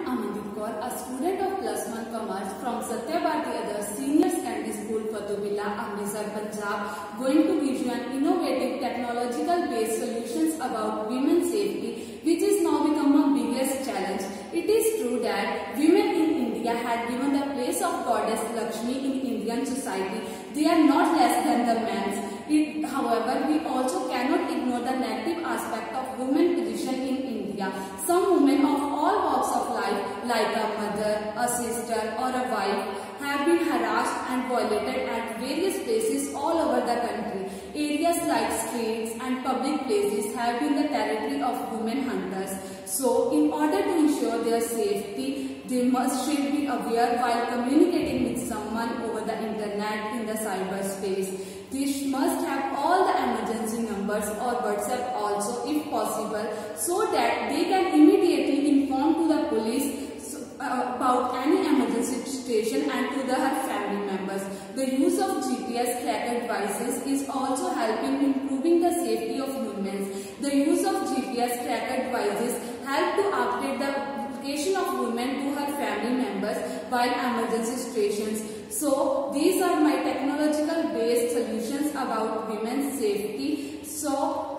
A student of plus 1 commerce from Satya, Bharti, Adarsh Senior Secondary School, Fattubhila, Amritsar, Punjab, going to give you an innovative technological based solutions about women's safety, which is now become a biggest challenge. It is true that women in India had given the place of goddess Lakshmi in Indian society. They are not less than the men. However, we also cannot ignore the negative aspect of women's position in India. Some women of all walks of life, like a mother, a sister or a wife, have been harassed and violated at various places all over the country. Areas like streets and public places have been the territory of women hunters. So, in order to ensure their safety, they should be aware while communicating with someone over the internet in the cyberspace. They must have all the emergency numbers or WhatsApp also if possible, so that they can immediately inform to the police about any emergency situation and to their family members. The use of GPS tracker devices is also helping improving the safety of women. The use of GPS tracker devices help to update the location of women to her family members while emergency situations. So these are my technological based solutions about women's safety. So